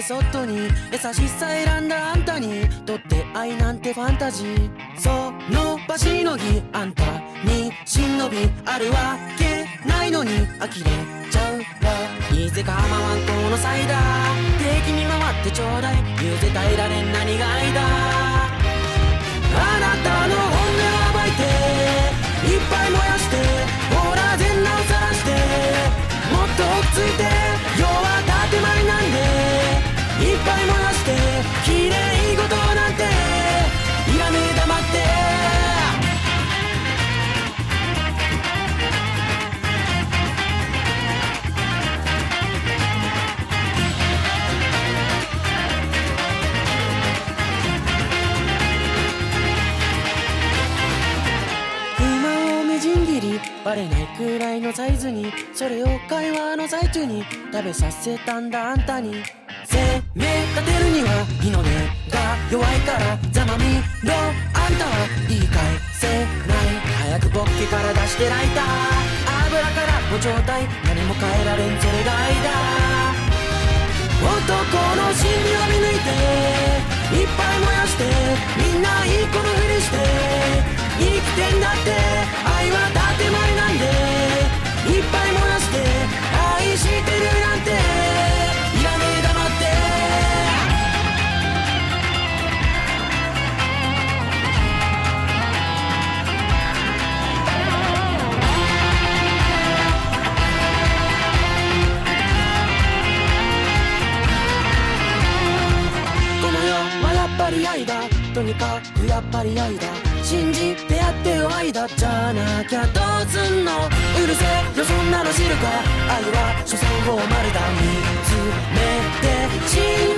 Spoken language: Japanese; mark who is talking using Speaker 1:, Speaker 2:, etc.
Speaker 1: メソッドに優しさ選んだあんたにとって愛なんてファンタジー。その場しのぎあんたに忍びあるわけないのに呆れちゃうわ。いいぜかまわんこのサイダー敵に回ってちょうだい。言うて耐えられん何が愛だ。あなたの本音を暴いていっぱい燃やしてほら全裸を晒してもっと落ち着いて要は建前なんでいっぱい燃やして綺麗事なんていらねえ黙って。バレないくらいのサイズにそれを会話の最中に食べさせたんだあんたに。攻め立てるには日の出が弱いからざまみろあんたは言い返せない。早くポッケから出してライター油からご状態何も変えられんそれが愛だ。男の心理を見抜いていっぱい燃やしてみんないい子のふりして生きてんだって愛は建前なんでいっぱい燃やして愛してるなんていらねえ黙って。この世はやっぱり愛だ。とにかくやっぱり愛だ。信じてやってよ愛だ。じゃなきゃどうすんの。うるせえよそんなの知るか。愛は所詮フォーマルだ。見つめて信